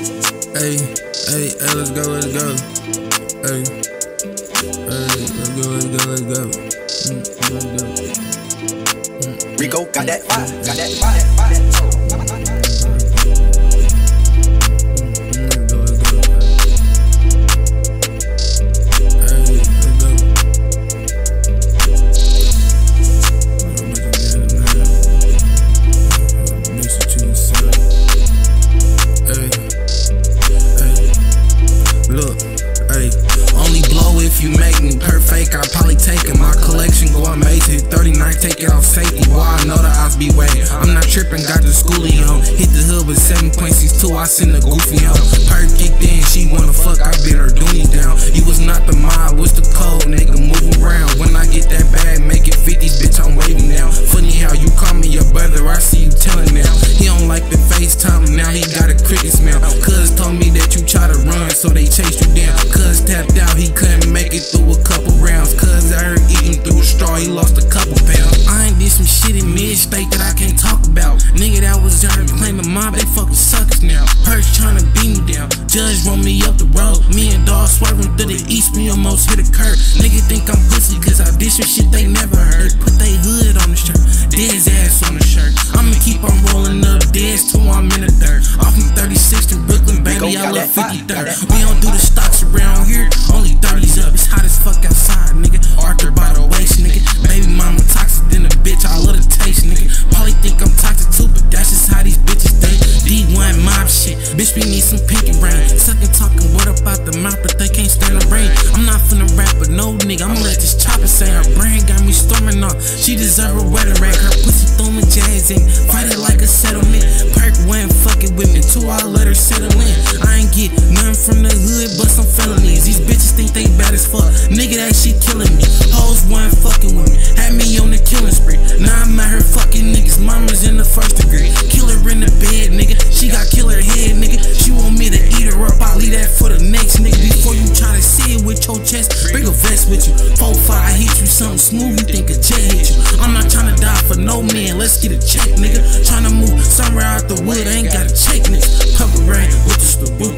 Hey, let's go. Hey, let's go. Rico got that fire, You make me perfect, I probably take it. My collection go amazing. 39, take it off safety. Boy, I know the odds be waiting. I'm not tripping, got the schoolie on. Hit the hood with 7.62, I send a goofy home. Perk kicked in, she wanna fuck, I been her doonies down. You was not the mob, what's the code, nigga? Move around. When I get that bag, make it 50s, bitch, I'm waving now. Funny how you call me your brother, I see you telling now. He don't like the FaceTime, now he got a cricket smell. Cuz told me that you try to run, so they chased you down. Cuz tapped out, he couldn't make it through a couple rounds. Cuz I heard eating through a straw, he lost a couple pounds. I ain't did some shit in mid-state that I can't talk about. Nigga that was young claiming mob, they fucking suckers now. Perks tryna beat me down, judge run me up the road. Me and dog swerving through the east, me almost hit a curb. Nigga think I'm pussy cause I did some shit they never heard. Put they hood on the shirt, dead his ass on the shirt. I'ma keep on rolling up deads till I'm in the dirt. Off from 36th in Brooklyn, baby, I love 53rd. We don't do the stocks around here, only 30s up. It's hot as fuck outside, nigga. Arthur by the waist, nigga. Baby mama toxic than a bitch, I love the taste, nigga. Probably think I'm toxic too, but that's just how these bitches think. D1 mob shit, bitch, we need some pinky brain. Suckin' talking what about the mouth, but they can't stand the brain. I'm not finna rap with no nigga, I'ma let this chopper say her brain got me storming off. She deserve a wedding rag, her pussy throwing jazz in. Fight it like a settlement. Perk went fucking with me, too, I let her settle in. I ain't get nothing from the hood, but some felonies. These bitches think they bad as fuck, nigga, that shit killing me. Hoes wasn't fucking with me, had me on the killing spree. Now I'm at her fucking niggas, mama's in the first degree. Kill her in the bed, nigga, she got killer head, nigga. She want me to eat her up, I'll leave that for the next nigga. Before you try to see it with your chest, bring a vest with you. 4-5 hit you, something smooth, you think a jet hit you. I'm not tryna die for no man, let's get a check, nigga. Tryna move somewhere out the wood, I ain't got a check, nigga. Purple rain with the stability.